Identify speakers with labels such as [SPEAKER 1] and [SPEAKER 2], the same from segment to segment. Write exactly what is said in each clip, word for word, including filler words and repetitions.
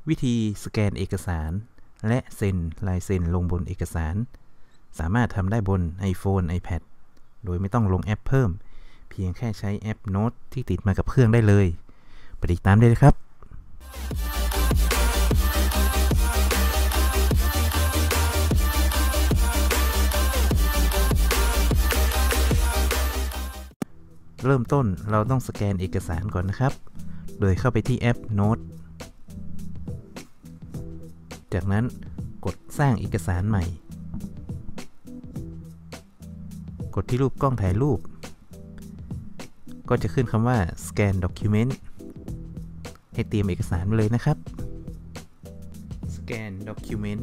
[SPEAKER 1] วิธีสแกนเอกสารและเซ็นลายเซ็นลงบนเอกสารสามารถทำได้บน iPhone iPad โดยไม่ต้องลงแอปเพิ่มเพียงแค่ใช้แอปโน้ตที่ติดมากับเครื่องได้เลยไปติดตามได้เลยครับเริ่มต้นเราต้องสแกนเอกสารก่อนนะครับโดยเข้าไปที่แอปโน้ตจากนั้นกดสร้างเอกสารใหม่กดที่รูปกล้องถ่ายรูปก็จะขึ้นคำว่า Scan Document ให้เตรียมเอกสารมาเลยนะครับ Scan Document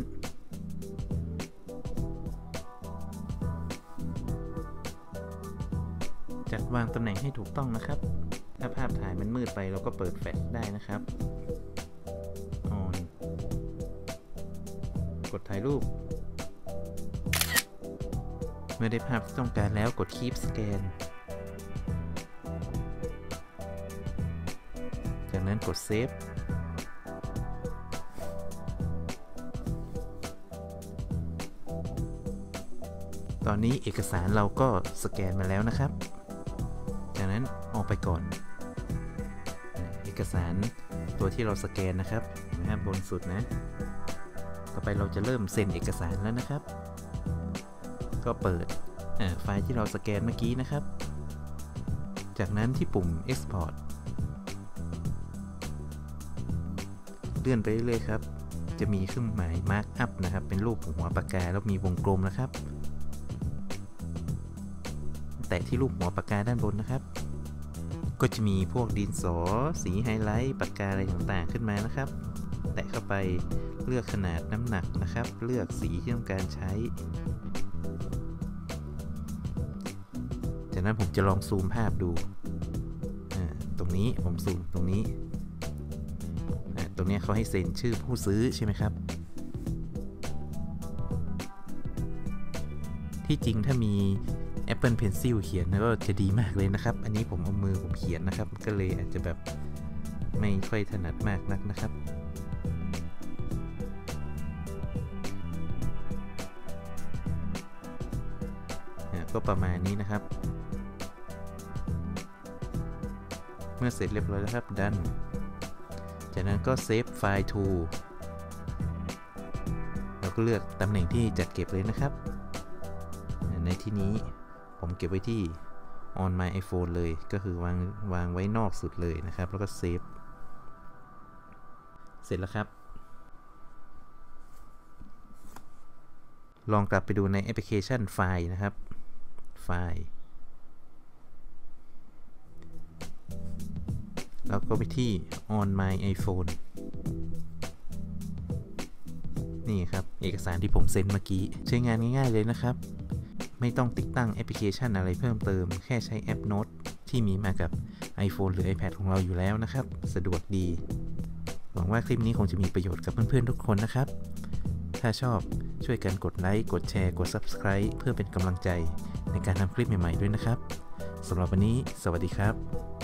[SPEAKER 1] จัดวางตำแหน่งให้ถูกต้องนะครับถ้าภาพถ่ายมันมืดไปเราก็เปิดแฟลชได้นะครับ On กดถ่ายรูปเมื่อได้ภาพที่ต้องการแล้วกด Keep Scan จากนั้นกด Save ตอนนี้เอกสารเราก็สแกนมาแล้วนะครับจากนั้นออกไปก่อนเอกสารตัวที่เราสแกนนะครับนะครับบนสุดนะต่อไปเราจะเริ่มเซ็นเอกสารแล้วนะครับก็เปิดไฟล์ที่เราสแกนเมื่อกี้นะครับจากนั้นที่ปุ่ม Export เลื่อนไปเรื่อยๆครับจะมีเครื่องหมาย Markup นะครับเป็นรูปหัวปากกาแล้วมีวงกลมนะครับแตะที่รูปหัวปากกาด้านบนนะครับก็จะมีพวกดินสอสีไฮไลท์ปากกาอะไรต่างๆขึ้นมานะครับแตะเข้าไปเลือกขนาดน้ำหนักนะครับเลือกสีที่ต้องการใช้จากนั้นผมจะลองซูมภาพดูตรงนี้ผมซูมตรงนี้ตรงนี้เขาให้เซ็นชื่อผู้ซื้อใช่ไหมครับที่จริงถ้ามี Apple Pencil เขียนก็จะดีมากเลยนะครับอันนี้ผมเอามือผมเขียนนะครับก็เลยอาจจะแบบไม่ค่อยถนัดมากนักนะครับก็ประมาณนี้นะครับเมื่อเสร็จเรียบร้อยแล้วครับดันจากนั้นก็เซฟไฟล์ to เราก็เลือกตำแหน่งที่จัดเก็บเลยนะครับในที่นี้ผมเก็บไว้ที่ on my iPhone เลยก็คือวางวางไว้นอกสุดเลยนะครับแล้วก็เซฟเสร็จแล้วครับลองกลับไปดูในแอปพลิเคชันไฟล์นะครับไฟล์แล้วก็ไปที่ on my iPhone นี่ครับเอกสารที่ผมเซ็นเมื่อกี้ใช้งานง่ายๆเลยนะครับไม่ต้องติดตั้งแอปพลิเคชันอะไรเพิ่มเติมแค่ใช้แอปโน้ตที่มีมากับ iPhone หรือ iPad ของเราอยู่แล้วนะครับสะดวกดีหวังว่าคลิปนี้คงจะมีประโยชน์กับเพื่อนๆทุกคนนะครับถ้าชอบช่วยกันกดไลค์กดแชร์กด Subscribe เพื่อเป็นกำลังใจในการทำคลิปใหม่ๆด้วยนะครับสำหรับวันนี้สวัสดีครับ